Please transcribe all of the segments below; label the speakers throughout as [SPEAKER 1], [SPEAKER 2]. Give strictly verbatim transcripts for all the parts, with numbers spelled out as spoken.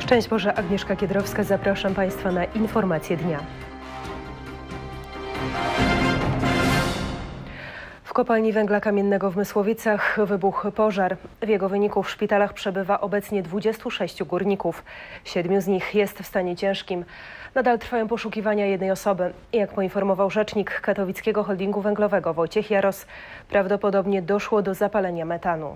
[SPEAKER 1] Szczęść Boże, Agnieszka Kiedrowska, zapraszam Państwa na informacje dnia. W kopalni węgla kamiennego w Mysłowicach wybuchł pożar. W jego wyniku w szpitalach przebywa obecnie dwudziestu sześciu górników. Siedmiu z nich jest w stanie ciężkim. Nadal trwają poszukiwania jednej osoby. Jak poinformował rzecznik katowickiego holdingu węglowego Wojciech Jaros, prawdopodobnie doszło do zapalenia metanu.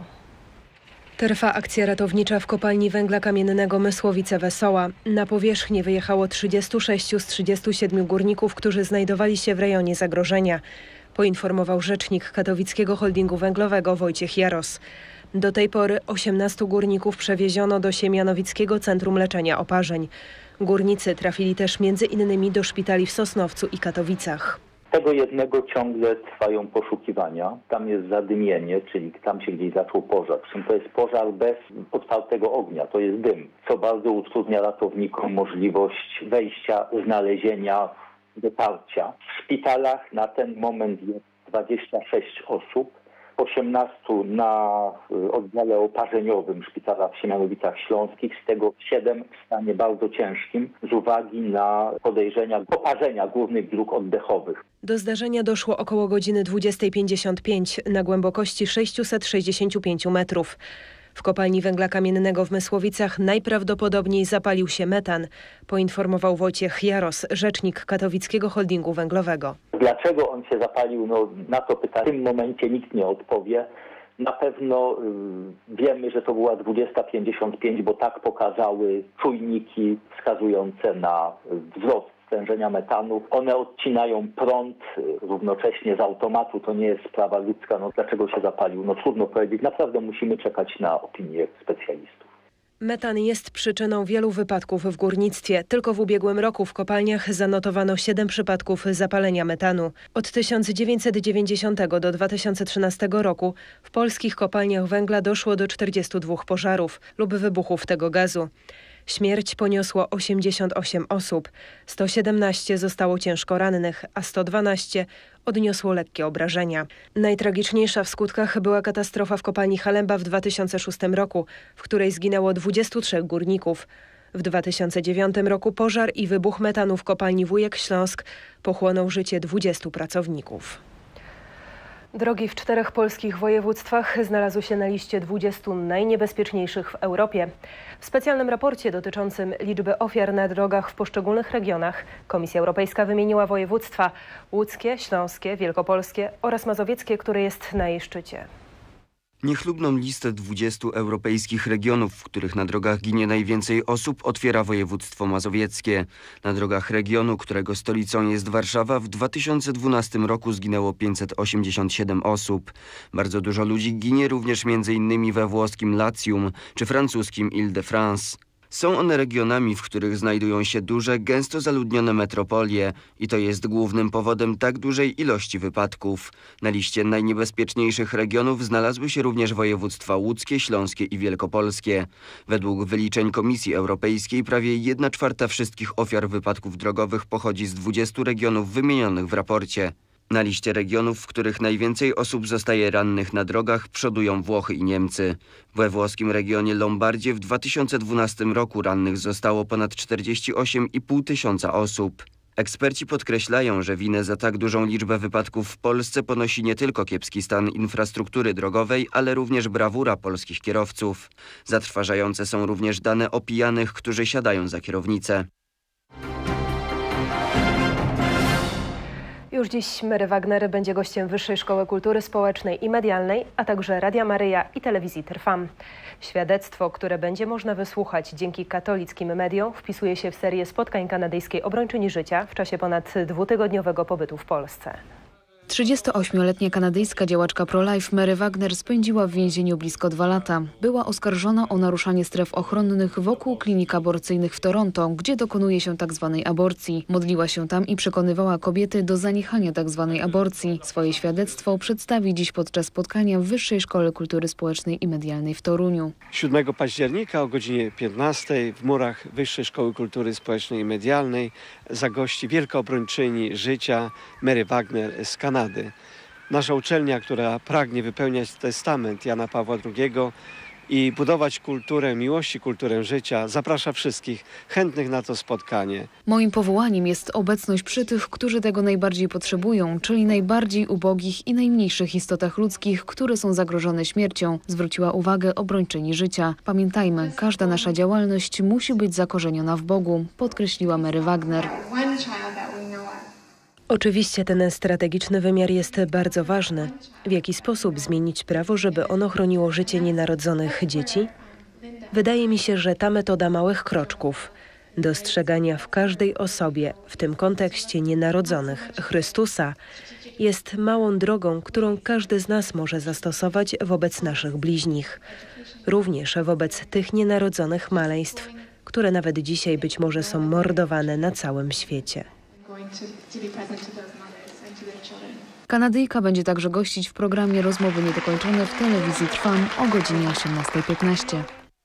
[SPEAKER 1] Trwa akcja ratownicza w kopalni węgla kamiennego Mysłowice-Wesoła. Na powierzchnię wyjechało trzydziestu sześciu z trzydziestu siedmiu górników, którzy znajdowali się w rejonie zagrożenia, poinformował rzecznik katowickiego holdingu węglowego Wojciech Jaros. Do tej pory osiemnastu górników przewieziono do Siemianowickiego Centrum Leczenia Oparzeń. Górnicy trafili też między innymi do szpitali w Sosnowcu i Katowicach.
[SPEAKER 2] Tego jednego ciągle trwają poszukiwania. Tam jest zadymienie, czyli tam się gdzieś zaczął pożar. Przy czym to jest pożar bez otwartego ognia, to jest dym, co bardzo utrudnia ratownikom możliwość wejścia, znalezienia, dotarcia. W szpitalach na ten moment jest dwadzieścia sześć osób, osiemnastu na oddziale oparzeniowym szpitala w Siemianowicach Śląskich, z tego siedem w stanie bardzo ciężkim z uwagi na podejrzenia oparzenia głównych dróg oddechowych.
[SPEAKER 1] Do zdarzenia doszło około godziny dwudziestej pięćdziesiąt pięć na głębokości sześciuset sześćdziesięciu pięciu metrów. W kopalni węgla kamiennego w Mysłowicach najprawdopodobniej zapalił się metan, poinformował Wojciech Jaros, rzecznik katowickiego holdingu węglowego.
[SPEAKER 2] Dlaczego on się zapalił? No, na to pytanie w tym momencie nikt nie odpowie. Na pewno y, wiemy, że to była dwudziesta pięćdziesiąt pięć, bo tak pokazały czujniki wskazujące na wzrost stężenia metanu. One odcinają prąd równocześnie z automatu. To nie jest sprawa ludzka. No, dlaczego się zapalił? No trudno powiedzieć. Naprawdę musimy czekać na opinię specjalistów.
[SPEAKER 1] Metan jest przyczyną wielu wypadków w górnictwie. Tylko w ubiegłym roku w kopalniach zanotowano siedem przypadków zapalenia metanu. Od tysiąc dziewięćset dziewięćdziesiątego do dwa tysiące trzynastego roku w polskich kopalniach węgla doszło do czterdziestu dwóch pożarów lub wybuchów tego gazu. Śmierć poniosło osiemdziesiąt osiem osób, sto siedemnaście zostało ciężko rannych, a sto dwanaście odniosło lekkie obrażenia. Najtragiczniejsza w skutkach była katastrofa w kopalni Halemba w dwa tysiące szóstym roku, w której zginęło dwudziestu trzech górników. W dwa tysiące dziewiątym roku pożar i wybuch metanu w kopalni Wujek Śląsk pochłonął życie dwudziestu pracowników. Drogi w czterech polskich województwach znalazły się na liście dwudziestu najniebezpieczniejszych w Europie. W specjalnym raporcie dotyczącym liczby ofiar na drogach w poszczególnych regionach Komisja Europejska wymieniła województwa łódzkie, śląskie, wielkopolskie oraz mazowieckie, które jest na jej szczycie.
[SPEAKER 3] Niechlubną listę dwudziestu europejskich regionów, w których na drogach ginie najwięcej osób, otwiera województwo mazowieckie. Na drogach regionu, którego stolicą jest Warszawa, w dwa tysiące dwunastym roku zginęło pięćset osiemdziesiąt siedem osób. Bardzo dużo ludzi ginie również między innymi we włoskim Latium czy francuskim Ile-de-France. Są one regionami, w których znajdują się duże, gęsto zaludnione metropolie i to jest głównym powodem tak dużej ilości wypadków. Na liście najniebezpieczniejszych regionów znalazły się również województwa łódzkie, śląskie i wielkopolskie. Według wyliczeń Komisji Europejskiej prawie jedna czwarta wszystkich ofiar wypadków drogowych pochodzi z dwudziestu regionów wymienionych w raporcie. Na liście regionów, w których najwięcej osób zostaje rannych na drogach, przodują Włochy i Niemcy. We włoskim regionie Lombardzie w dwa tysiące dwunastym roku rannych zostało ponad czterdzieści osiem i pół tysiąca osób. Eksperci podkreślają, że winę za tak dużą liczbę wypadków w Polsce ponosi nie tylko kiepski stan infrastruktury drogowej, ale również brawura polskich kierowców. Zatrważające są również dane o pijanych, którzy siadają za kierownicę.
[SPEAKER 1] Już dziś Mary Wagner będzie gościem Wyższej Szkoły Kultury Społecznej i Medialnej, a także Radia Maryja i Telewizji Trwam. Świadectwo, które będzie można wysłuchać dzięki katolickim mediom, wpisuje się w serię spotkań kanadyjskiej obrończyni życia w czasie ponad dwutygodniowego pobytu w Polsce.
[SPEAKER 4] trzydziestoośmioletnia kanadyjska działaczka pro-life Mary Wagner spędziła w więzieniu blisko dwa lata. Była oskarżona o naruszanie stref ochronnych wokół klinik aborcyjnych w Toronto, gdzie dokonuje się tzw. aborcji. Modliła się tam i przekonywała kobiety do zaniechania tzw. aborcji. Swoje świadectwo przedstawi dziś podczas spotkania w Wyższej Szkole Kultury Społecznej i Medialnej w Toruniu.
[SPEAKER 5] siódmego października o godzinie piętnastej w murach Wyższej Szkoły Kultury Społecznej i Medialnej zagości wielka obrończyni życia Mary Wagner z Kanady. Nasza uczelnia, która pragnie wypełniać testament Jana Pawła drugiego, i budować kulturę miłości, kulturę życia. Zaprasza wszystkich chętnych na to spotkanie.
[SPEAKER 4] Moim powołaniem jest obecność przy tych, którzy tego najbardziej potrzebują, czyli najbardziej ubogich i najmniejszych istotach ludzkich, które są zagrożone śmiercią, zwróciła uwagę obrończyni życia. Pamiętajmy, każda nasza działalność musi być zakorzeniona w Bogu, podkreśliła Mary Wagner.
[SPEAKER 1] Oczywiście ten strategiczny wymiar jest bardzo ważny. W jaki sposób zmienić prawo, żeby ono chroniło życie nienarodzonych dzieci? Wydaje mi się, że ta metoda małych kroczków, dostrzegania w każdej osobie, w tym kontekście nienarodzonych, Chrystusa, jest małą drogą, którą każdy z nas może zastosować wobec naszych bliźnich. Również wobec tych nienarodzonych maleństw, które nawet dzisiaj być może są mordowane na całym świecie.
[SPEAKER 4] Kanadyjka będzie także gościć w programie Rozmowy Niedokończone w telewizji Trwam o godzinie osiemnastej piętnaście.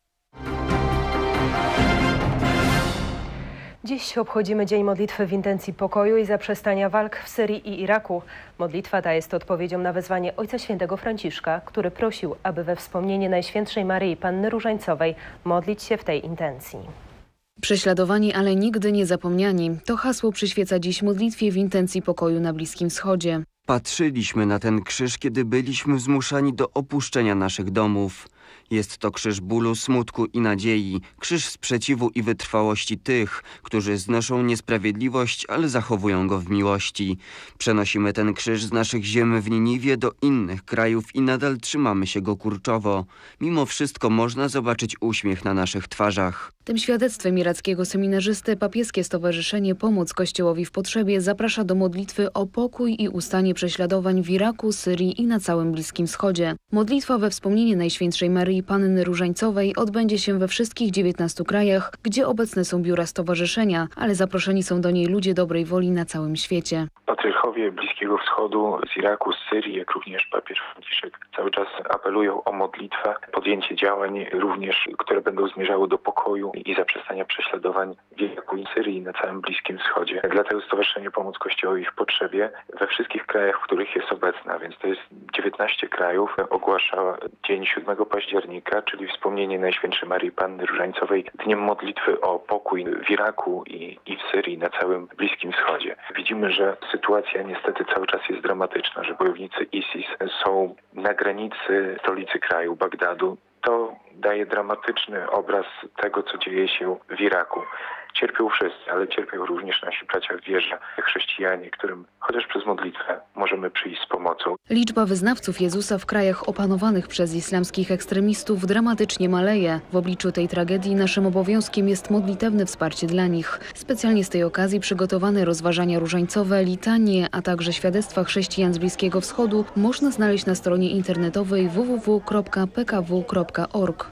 [SPEAKER 1] Dziś obchodzimy Dzień Modlitwy w intencji pokoju i zaprzestania walk w Syrii i Iraku. Modlitwa ta jest odpowiedzią na wezwanie Ojca Świętego Franciszka, który prosił, aby we wspomnienie Najświętszej Maryi Panny Różańcowej modlić się w tej intencji.
[SPEAKER 4] Prześladowani, ale nigdy nie zapomniani. To hasło przyświeca dziś modlitwie w intencji pokoju na Bliskim Wschodzie.
[SPEAKER 3] Patrzyliśmy na ten krzyż, kiedy byliśmy zmuszani do opuszczenia naszych domów. Jest to krzyż bólu, smutku i nadziei, krzyż sprzeciwu i wytrwałości tych, którzy znoszą niesprawiedliwość, ale zachowują go w miłości. Przenosimy ten krzyż z naszych ziem w Niniwie do innych krajów i nadal trzymamy się go kurczowo. Mimo wszystko można zobaczyć uśmiech na naszych twarzach.
[SPEAKER 4] Tym świadectwem irackiego seminarzysty papieskie Stowarzyszenie Pomoc Kościołowi w Potrzebie zaprasza do modlitwy o pokój i ustanie prześladowań w Iraku, Syrii i na całym Bliskim Wschodzie. Modlitwa we wspomnienie Najświętszej Maryi Panny Różańcowej odbędzie się we wszystkich dziewiętnastu krajach, gdzie obecne są biura stowarzyszenia, ale zaproszeni są do niej ludzie dobrej woli na całym świecie.
[SPEAKER 6] Patriarchowie Bliskiego Wschodu, z Iraku, z Syrii, jak również papież Franciszek cały czas apelują o modlitwę, podjęcie działań również, które będą zmierzały do pokoju i zaprzestania prześladowań w Iraku i Syrii na całym Bliskim Wschodzie. Dlatego Stowarzyszenie Pomoc Kościołowi w Potrzebie we wszystkich krajach, w których jest obecna, więc to jest dziewiętnaście krajów, ogłasza dzień siódmego października, czyli wspomnienie Najświętszej Maryi Panny Różańcowej, dniem modlitwy o pokój w Iraku i, i w Syrii na całym Bliskim Wschodzie. Widzimy, że sytuacja niestety cały czas jest dramatyczna, że bojownicy ISIS są na granicy stolicy kraju, Bagdadu. To daje dramatyczny obraz tego, co dzieje się w Iraku. Cierpią wszyscy, ale cierpią również nasi bracia w wierze, chrześcijanie, którym chociaż przez modlitwę możemy przyjść z pomocą.
[SPEAKER 4] Liczba wyznawców Jezusa w krajach opanowanych przez islamskich ekstremistów dramatycznie maleje. W obliczu tej tragedii naszym obowiązkiem jest modlitewne wsparcie dla nich. Specjalnie z tej okazji przygotowane rozważania różańcowe, litanie, a także świadectwa chrześcijan z Bliskiego Wschodu można znaleźć na stronie internetowej w w w kropka p k w kropka org.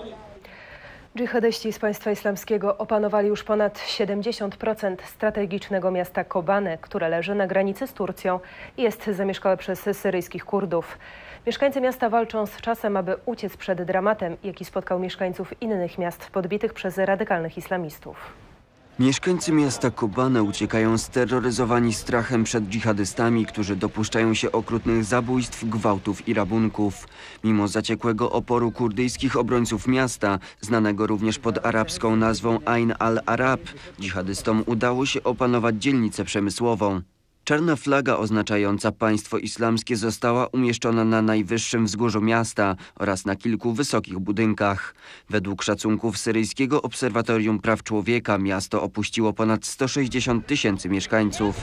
[SPEAKER 1] Dżihadyści z państwa islamskiego opanowali już ponad siedemdziesiąt procent strategicznego miasta Kobane, które leży na granicy z Turcją i jest zamieszkałe przez syryjskich Kurdów. Mieszkańcy miasta walczą z czasem, aby uciec przed dramatem, jaki spotkał mieszkańców innych miast podbitych przez radykalnych islamistów.
[SPEAKER 3] Mieszkańcy miasta Kobane uciekają steroryzowani strachem przed dżihadystami, którzy dopuszczają się okrutnych zabójstw, gwałtów i rabunków. Mimo zaciekłego oporu kurdyjskich obrońców miasta, znanego również pod arabską nazwą Ain al-Arab, dżihadystom udało się opanować dzielnicę przemysłową. Czarna flaga oznaczająca państwo islamskie została umieszczona na najwyższym wzgórzu miasta oraz na kilku wysokich budynkach. Według szacunków Syryjskiego Obserwatorium Praw Człowieka miasto opuściło ponad sto sześćdziesiąt tysięcy mieszkańców.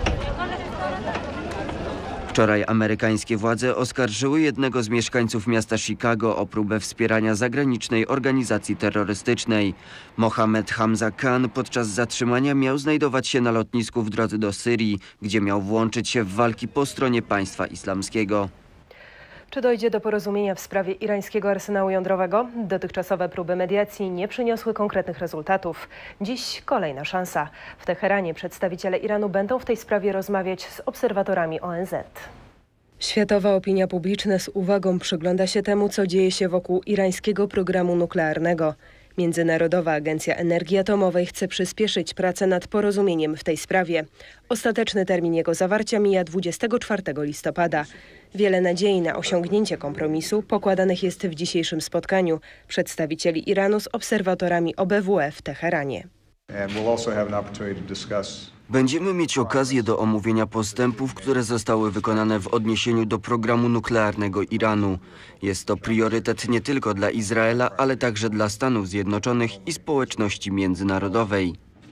[SPEAKER 3] Wczoraj amerykańskie władze oskarżyły jednego z mieszkańców miasta Chicago o próbę wspierania zagranicznej organizacji terrorystycznej. Mohammed Hamza Khan podczas zatrzymania miał znajdować się na lotnisku w drodze do Syrii, gdzie miał włączyć się w walki po stronie państwa islamskiego.
[SPEAKER 1] Czy dojdzie do porozumienia w sprawie irańskiego arsenału jądrowego? Dotychczasowe próby mediacji nie przyniosły konkretnych rezultatów. Dziś kolejna szansa. W Teheranie przedstawiciele Iranu będą w tej sprawie rozmawiać z obserwatorami O N Z. Światowa opinia publiczna z uwagą przygląda się temu, co dzieje się wokół irańskiego programu nuklearnego. Międzynarodowa Agencja Energii Atomowej chce przyspieszyć pracę nad porozumieniem w tej sprawie. Ostateczny termin jego zawarcia mija dwudziestego czwartego listopada. Wiele nadziei na osiągnięcie kompromisu pokładanych jest w dzisiejszym spotkaniu przedstawicieli Iranu z obserwatorami O B W E w Teheranie.
[SPEAKER 3] Będziemy mieć okazję do omówienia postępów, które zostały wykonane w odniesieniu do programu nuklearnego Iranu. Jest to priorytet nie tylko dla Izraela, ale także dla Stanów Zjednoczonych i społeczności międzynarodowej.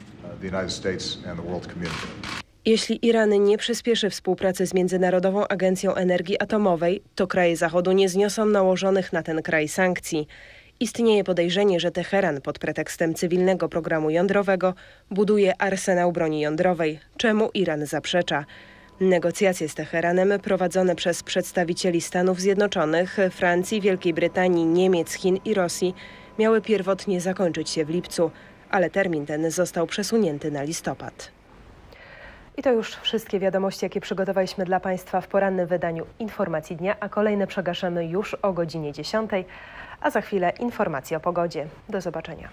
[SPEAKER 1] Jeśli Iran nie przyspieszy współpracy z Międzynarodową Agencją Energii Atomowej, to kraje Zachodu nie zniosą nałożonych na ten kraj sankcji. Istnieje podejrzenie, że Teheran pod pretekstem cywilnego programu jądrowego buduje arsenał broni jądrowej, czemu Iran zaprzecza. Negocjacje z Teheranem prowadzone przez przedstawicieli Stanów Zjednoczonych, Francji, Wielkiej Brytanii, Niemiec, Chin i Rosji miały pierwotnie zakończyć się w lipcu, ale termin ten został przesunięty na listopad. I to już wszystkie wiadomości, jakie przygotowaliśmy dla Państwa w porannym wydaniu Informacji Dnia, a kolejne przegaszamy już o godzinie dziesiątej, a za chwilę informacje o pogodzie. Do zobaczenia.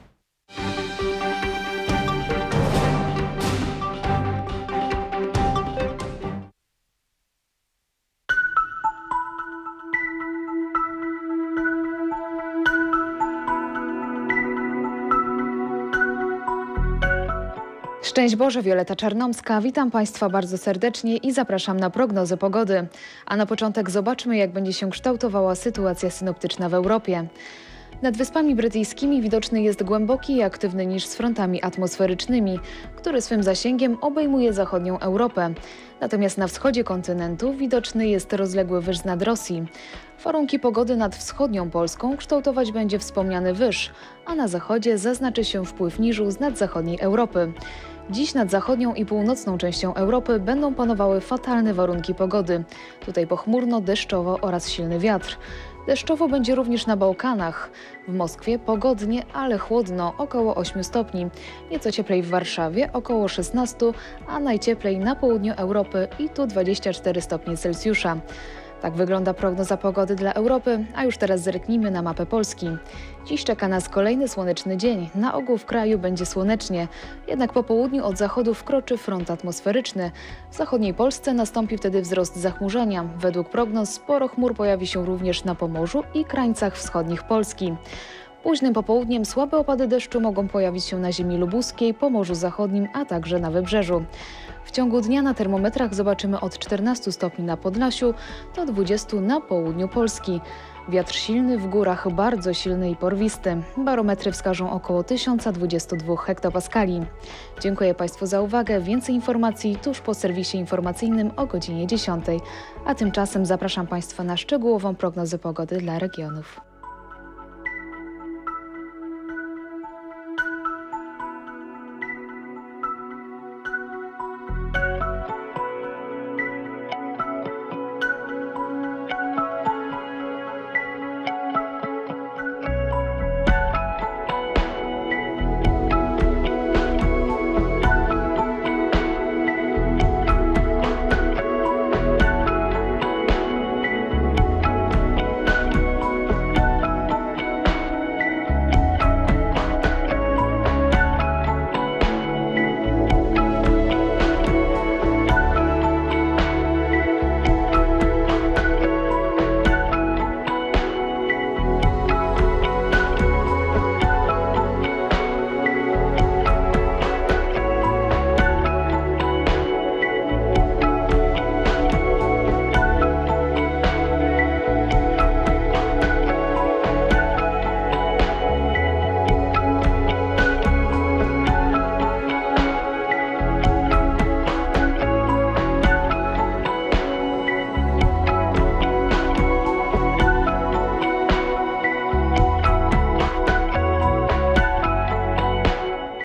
[SPEAKER 4] Szczęść Boże, Wioleta Czarnomska. Witam Państwa bardzo serdecznie i zapraszam na prognozę pogody. A na początek zobaczmy, jak będzie się kształtowała sytuacja synoptyczna w Europie. Nad Wyspami Brytyjskimi widoczny jest głęboki i aktywny niż z frontami atmosferycznymi, który swym zasięgiem obejmuje zachodnią Europę. Natomiast na wschodzie kontynentu widoczny jest rozległy wyż nad Rosji. Warunki pogody nad wschodnią Polską kształtować będzie wspomniany wyż, a na zachodzie zaznaczy się wpływ niżu z nadzachodniej Europy. Dziś nad zachodnią i północną częścią Europy będą panowały fatalne warunki pogody. Tutaj pochmurno, deszczowo oraz silny wiatr. Deszczowo będzie również na Bałkanach. W Moskwie pogodnie, ale chłodno, około ośmiu stopni. Nieco cieplej w Warszawie, około szesnastu, a najcieplej na południu Europy i tu dwadzieścia cztery stopnie Celsjusza. Tak wygląda prognoza pogody dla Europy, a już teraz zerknijmy na mapę Polski. Dziś czeka nas kolejny słoneczny dzień. Na ogół w kraju będzie słonecznie, jednak po południu od zachodu wkroczy front atmosferyczny. W zachodniej Polsce nastąpi wtedy wzrost zachmurzenia. Według prognoz sporo chmur pojawi się również na Pomorzu i krańcach wschodnich Polski. Późnym popołudniem słabe opady deszczu mogą pojawić się na ziemi lubuskiej, Pomorzu Zachodnim, a także na Wybrzeżu. W ciągu dnia na termometrach zobaczymy od czternastu stopni na Podlasiu do dwudziestu na południu Polski. Wiatr silny w górach, bardzo silny i porwisty. Barometry wskażą około tysiąc dwadzieścia dwa hektopaskali. Dziękuję Państwu za uwagę. Więcej informacji tuż po serwisie informacyjnym o godzinie dziesiątej. A tymczasem zapraszam Państwa na szczegółową prognozę pogody dla regionów.